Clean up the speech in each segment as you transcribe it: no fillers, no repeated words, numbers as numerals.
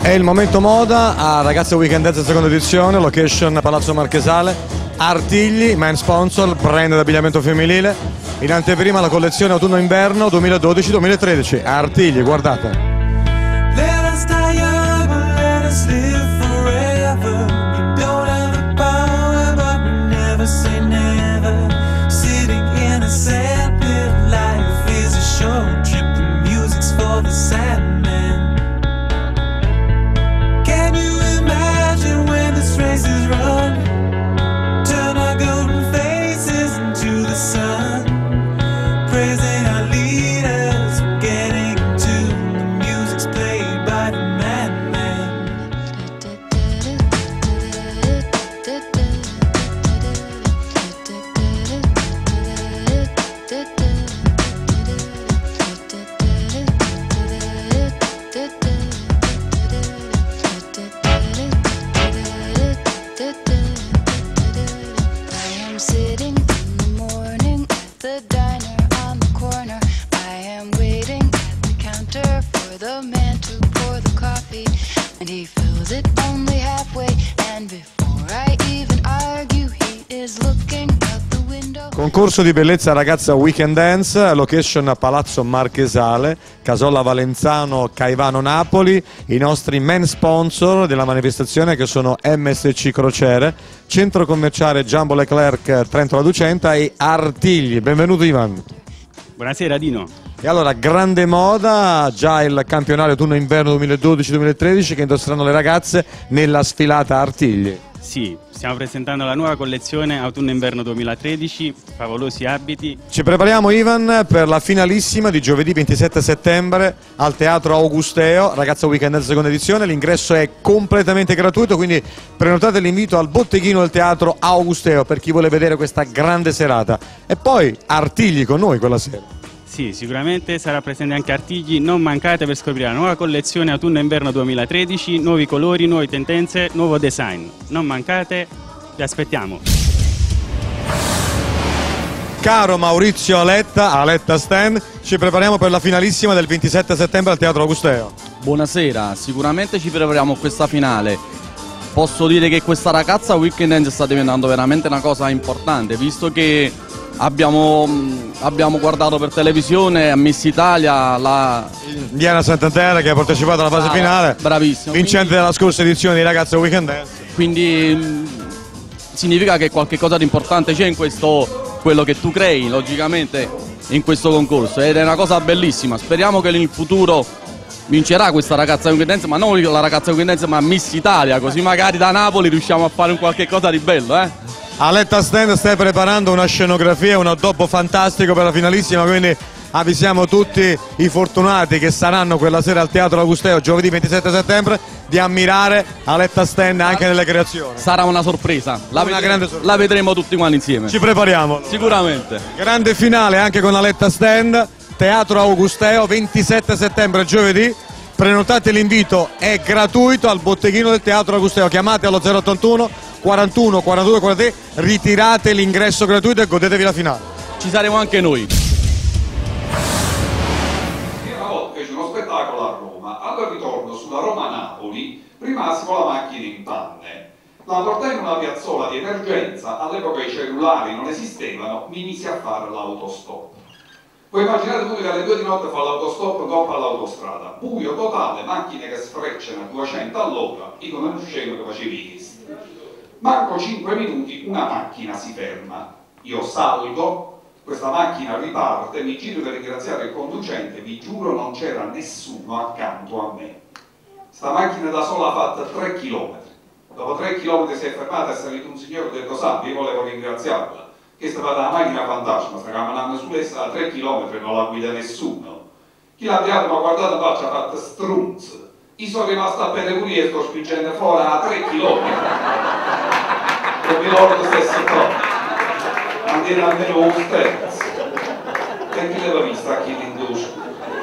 È il momento moda a Ragazze Weekend Dance seconda edizione, location Palazzo Marchesale, Artigli, main sponsor, brand d'abbigliamento femminile. In anteprima la collezione autunno-inverno 2012-2013. Artigli, guardate. Concorso di bellezza Ragazza Weekend Dance, location Palazzo Marchesale, Casolla Valenzano, Caivano Napoli. I nostri main sponsor della manifestazione che sono MSC Crociere, Centro Commerciale Giambo Leclerc Trento La Ducenta e Artigli. Benvenuto Ivan. Buonasera Dino. E allora, grande moda, già il campionario autunno-inverno 2012-2013 che indosseranno le ragazze nella sfilata Artigli. Sì, stiamo presentando la nuova collezione autunno-inverno 2013, favolosi abiti. Ci prepariamo Ivan per la finalissima di giovedì 27 settembre al Teatro Augusteo, Ragazza Weekend Dance seconda edizione. L'ingresso è completamente gratuito, quindi prenotate l'invito al botteghino del Teatro Augusteo per chi vuole vedere questa grande serata. E poi Artigli con noi quella sera. Sì, sicuramente sarà presente anche Artigli, non mancate per scoprire la nuova collezione autunno-inverno 2013, nuovi colori, nuove tendenze, nuovo design. Non mancate, vi aspettiamo. Caro Maurizio Aletta Stan, ci prepariamo per la finalissima del 27 settembre al Teatro Augusteo. Buonasera, sicuramente ci prepariamo a questa finale. Posso dire che questa Ragazza Weekend Dance sta diventando veramente una cosa importante, visto che abbiamo guardato per televisione a Miss Italia la Diana Santander che ha partecipato alla fase finale, bravissimo, vincente della scorsa edizione di Ragazza Weekend Dance. Quindi significa che qualche cosa di importante c'è in questo, quello che tu crei logicamente in questo concorso, ed è una cosa bellissima. Speriamo che nel futuro vincerà questa Ragazza Weekend Dance, ma non la Ragazza Weekend Dance ma Miss Italia, così magari da Napoli riusciamo a fare un qualche cosa di bello, Aletta Stand, stai preparando una scenografia, un addobbo fantastico per la finalissima, quindi avvisiamo tutti i fortunati che saranno quella sera al Teatro Augusteo giovedì 27 settembre di ammirare Aletta Stand anche nelle creazioni. Sarà una sorpresa, grande sorpresa. La vedremo tutti quanti insieme. Ci prepariamo. Sicuramente. Grande finale anche con Aletta Stand, Teatro Augusteo 27 settembre giovedì. Prenotate l'invito, è gratuito al botteghino del Teatro Augusteo, chiamate allo 081 41 42 43, ritirate l'ingresso gratuito e godetevi la finale. Ci saremo anche noi. Una volta fece uno spettacolo a Roma, al ritorno sulla Roma-Napoli rimasi con la macchina in panne. La portai in una piazzola di emergenza, all'epoca i cellulari non esistevano, mi misi a fare l'autostop. Voi immaginate voi che alle 2 di notte fa l'autostop dopo all'autostrada, buio totale, macchine che sfrecciano a 200 all'ora, io non uscivo che facevi i visti. Manco 5 minuti una macchina si ferma, io salgo, questa macchina riparte, mi giro per ringraziare il conducente, vi giuro non c'era nessuno accanto a me. Sta macchina da sola ha fatto 3 km, dopo 3 km si è fermata, è salito un signore e ha detto salve, io volevo ringraziarla, che stava da una macchina fantasma, sta camminando sull'essa da 3 km e non la guida nessuno. Chi l'ha tirato mi ha guardato in faccia, ha fatto strunz. Io sono rimasto a Pellegrini e sto spingendo fuori a 3 km. Come loro stessi troppo. Andiamo almeno un terzo. E chi l'aveva vista chi l'indusce?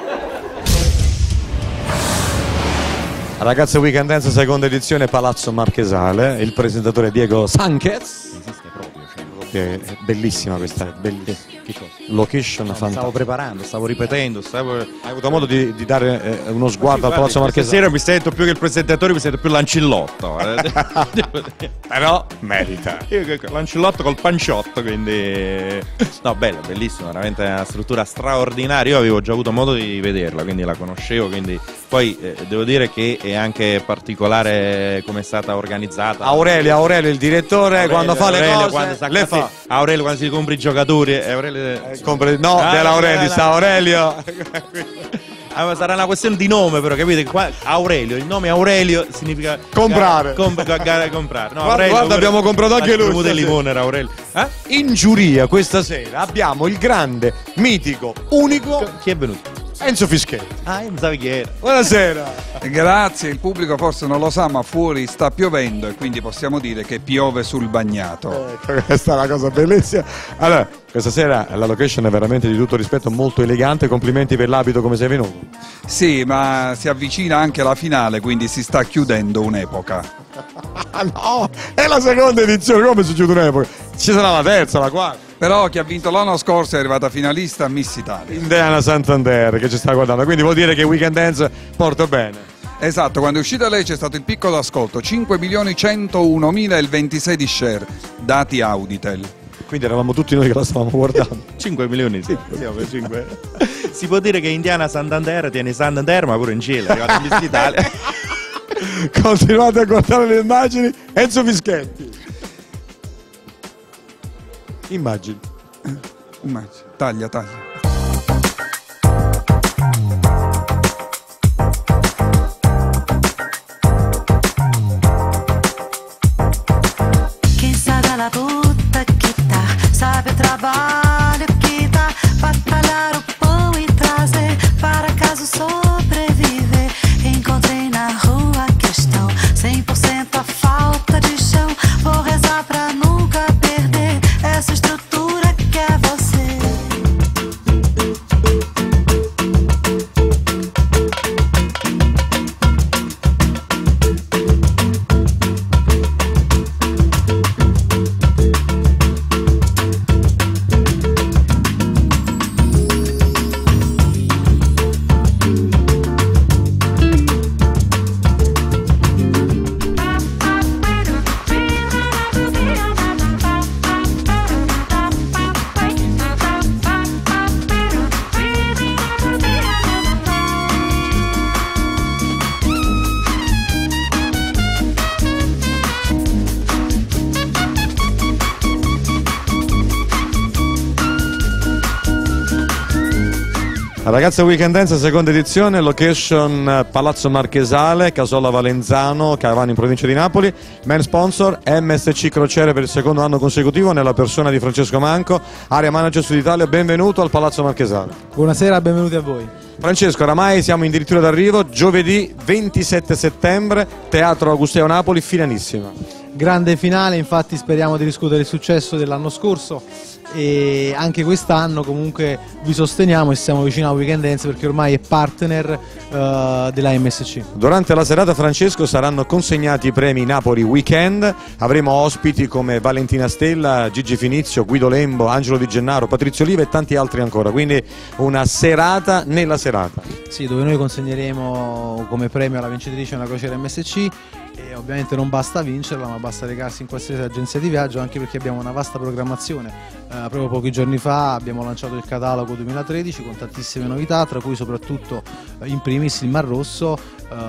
Ragazze Weekend Dance seconda edizione Palazzo Marchesale, il presentatore Diego Sanchez. Esiste proprio, È bellissima questa, è bellissima. Che cosa? Location No, fantastica. stavo preparando, stavo ripetendo, Hai avuto modo di dare uno sguardo al Palazzo Marchesano? Stasera mi sento più che il presentatore, mi sento più l'ancillotto. Però merita. Io l'ancillotto col panciotto, quindi... No, bella, bellissima, veramente una struttura straordinaria. Io avevo già avuto modo di vederla, quindi la conoscevo, quindi... Poi devo dire che è anche particolare come è stata organizzata. Aurelio, il direttore, quando fa le cose, le fa. Aurelio quando si compra i giocatori. Dell'Aurelio, sta Aurelio. Ma sarà una questione di nome, però, capite? Qua, Aurelio, il nome Aurelio significa comprare. Comprare. No, Guarda, abbiamo comprato anche lui. Del limone era Aurelio. In giuria questa sera abbiamo il grande, mitico, unico Chi è venuto? Enzo Fischetti. Io non sapevo chi era. Buonasera. Grazie, il pubblico forse non lo sa, ma fuori sta piovendo e quindi possiamo dire che piove sul bagnato. Questa è una cosa bellissima. Allora, questa sera la location è veramente di tutto rispetto, molto elegante. Complimenti per l'abito, come sei venuto. Sì, ma si avvicina anche la finale, quindi si sta chiudendo un'epoca. No, è la seconda edizione, come si chiude un'epoca? Ci sarà la terza, la quarta. Però chi ha vinto l'anno scorso è arrivata finalista a Miss Italia. Indiana Santander che ci sta guardando, quindi vuol dire che Weekend Dance porta bene. Esatto, quando è uscita lei c'è stato il piccolo ascolto, 5.101.000 e il 26 di share, dati Auditel. Quindi eravamo tutti noi che la stavamo guardando. 5 milioni, sì. Si può dire che Indiana Santander tiene Santander, ma pure in cielo, è arrivato in Miss Italia. Continuate a guardare le immagini. Enzo Fischetti. Immagini. Taglia. Quem sabe la puta que tá, sabe o trabalho que dá, batalhar o pão e trazer para casa sobreviver. Encontrei na rua a questão, 100% a falta de chão. Vou rezar pra nunca perder essa estrutura que é você. Ragazza Weekend Dance, seconda edizione, location Palazzo Marchesale, Casola Valenzano, Caivano in provincia di Napoli. Main sponsor MSC Crociere per il secondo anno consecutivo nella persona di Francesco Manco, area manager Sud Italia. Benvenuto al Palazzo Marchesale. Buonasera, benvenuti a voi. Francesco, oramai siamo addirittura d'arrivo, giovedì 27 settembre, Teatro Augusteo Napoli, finalissima. Grande finale, infatti speriamo di riscuotere il successo dell'anno scorso e anche quest'anno comunque vi sosteniamo e siamo vicino a Weekend Dance perché ormai è partner della MSC. Durante la serata, Francesco, saranno consegnati i premi Napoli Weekend, avremo ospiti come Valentina Stella, Gigi Finizio, Guido Lembo, Angelo Di Gennaro, Patrizio Oliva e tanti altri ancora, quindi una serata nella serata. Sì, dove noi consegneremo come premio alla vincitrice una crociera MSC e ovviamente non basta vincerla, ma basta recarsi in qualsiasi agenzia di viaggio, anche perché abbiamo una vasta programmazione. Proprio pochi giorni fa abbiamo lanciato il catalogo 2013 con tantissime novità, tra cui soprattutto in primis il Mar Rosso,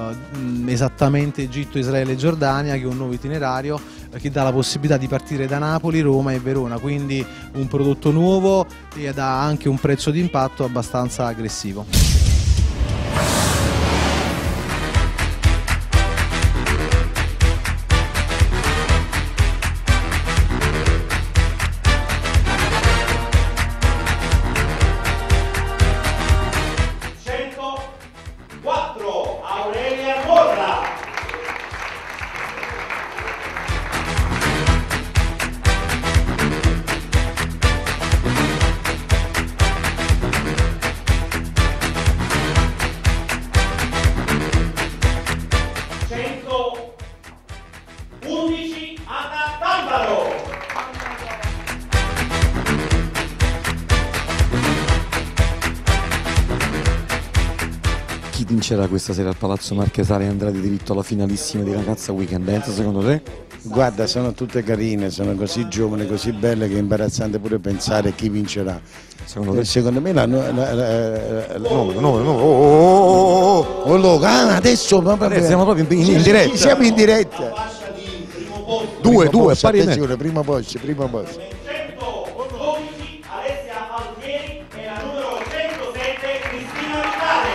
esattamente Egitto, Israele e Giordania, che è un nuovo itinerario che dà la possibilità di partire da Napoli, Roma e Verona, quindi un prodotto nuovo ed ha anche un prezzo di impatto abbastanza aggressivo. vincerà questa sera al Palazzo Marchesale e andrà di diritto alla finalissima di Ragazza Weekend Dance, secondo te? Guarda, sono tutte carine, sono così giovani, così belle che è imbarazzante pure pensare chi vincerà. Secondo te? Secondo me adesso Siamo proprio in diretta. Siamo in diretta. Due, pari attenzione, prima posto. 112 Alessia Alfieri e la numero 107 Cristina Vitale.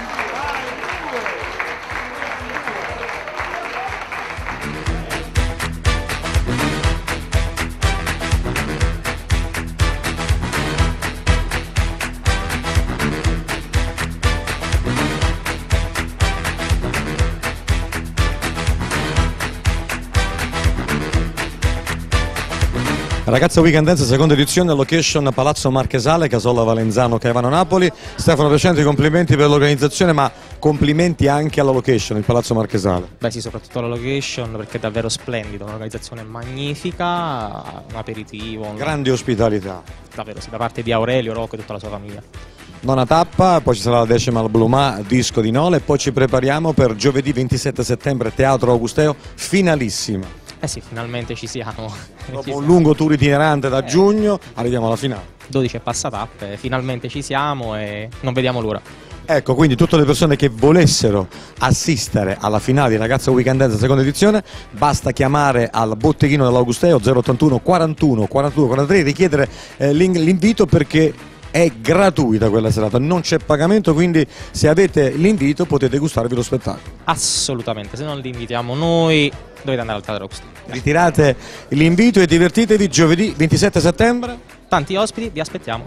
Ragazza Weekend Dance, seconda edizione, location Palazzo Marchesale, Casolla Valenzano, Caivano Napoli. Stefano Piacenti, complimenti per l'organizzazione, ma complimenti anche alla location, il Palazzo Marchesale. Beh sì, soprattutto alla location perché è davvero splendido, un'organizzazione magnifica, un aperitivo. Grande ospitalità. Davvero sì, da parte di Aurelio, Rocco e tutta la sua famiglia. Nona tappa, poi ci sarà la 10ª al Blue Ma, disco di Nole, e poi ci prepariamo per giovedì 27 settembre, Teatro Augusteo, finalissima. Eh sì, finalmente ci siamo. Dopo un lungo tour itinerante da giugno, arriviamo alla finale. 12 e passa tappe, finalmente ci siamo e non vediamo l'ora. Ecco, quindi tutte le persone che volessero assistere alla finale di Ragazza Weekend Dance seconda edizione, basta chiamare al botteghino dell'Augusteo 081 41 42 43, richiedere l'invito perché è gratuita quella serata, non c'è pagamento, quindi se avete l'invito potete gustarvi lo spettacolo. Assolutamente, se non li invitiamo noi dovete andare al Teatro Augusteo. Ritirate l'invito e divertitevi giovedì 27 settembre. Tanti ospiti, vi aspettiamo.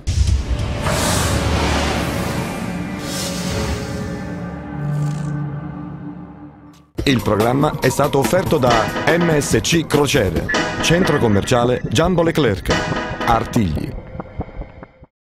Il programma è stato offerto da MSC Crociere, centro commerciale Giambo Leclerc, Artigli.